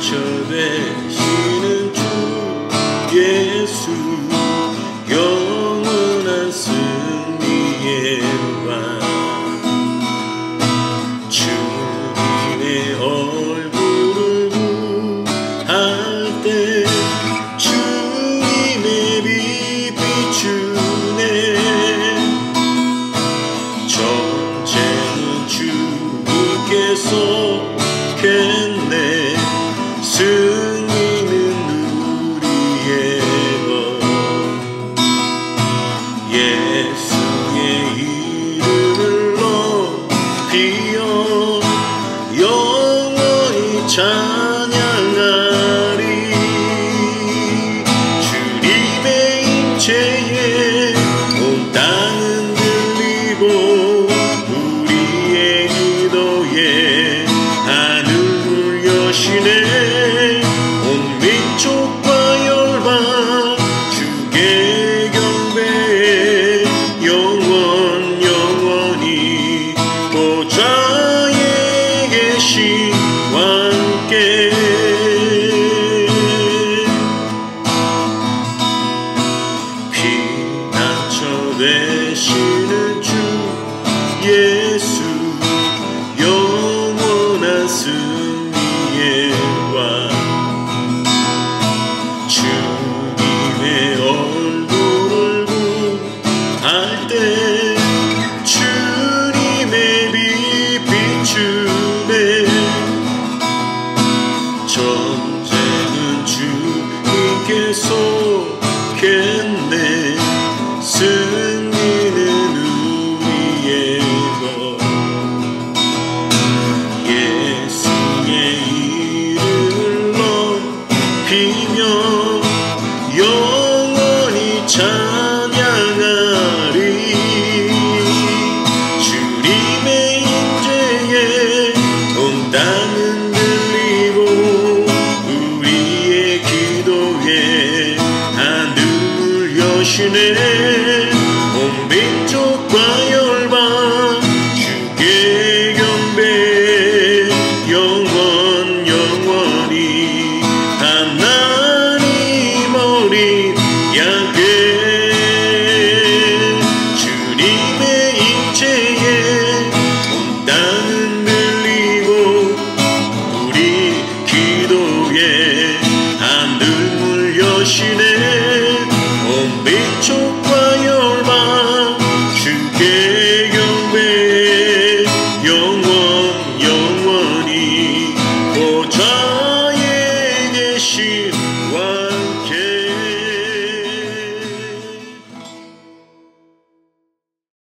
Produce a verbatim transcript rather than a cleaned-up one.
되시는 주 예수 영원한 승리의 왕 주님의 얼굴을 구할 때 주님의 빛 비추네 전쟁은 주님께서 겠네 승리는 우리의 것 예수의 이름을 높이어 영원히 찬양하리 주님의 임재에 온 땅은 들리고 우리의 기도에 하늘을 여시네 온 민족과 열방 주께 경배해 영원 영원히 보좌에 계신 왕께 피난처 되시는 주 예수 영원한 승리의 왕 주님의 얼굴을 구할 때 주님의 빛 비추네 전쟁은 주님께서 겠네 승리는 우리의 것 예수의 이름을 높이며 영원히 찬양하리 주님의 임재에 온 땅은 들리고 우리의 기도에 하늘을 여시네 온 민족과 열방 주께 경배해 영원 영원히 하나님 어린 양께 주님의 임재에 온 땅은 들리고 우리 기도에 하늘을 여시네 온 민족과 열방 주께 경배해 영원 영원히 보좌에 계신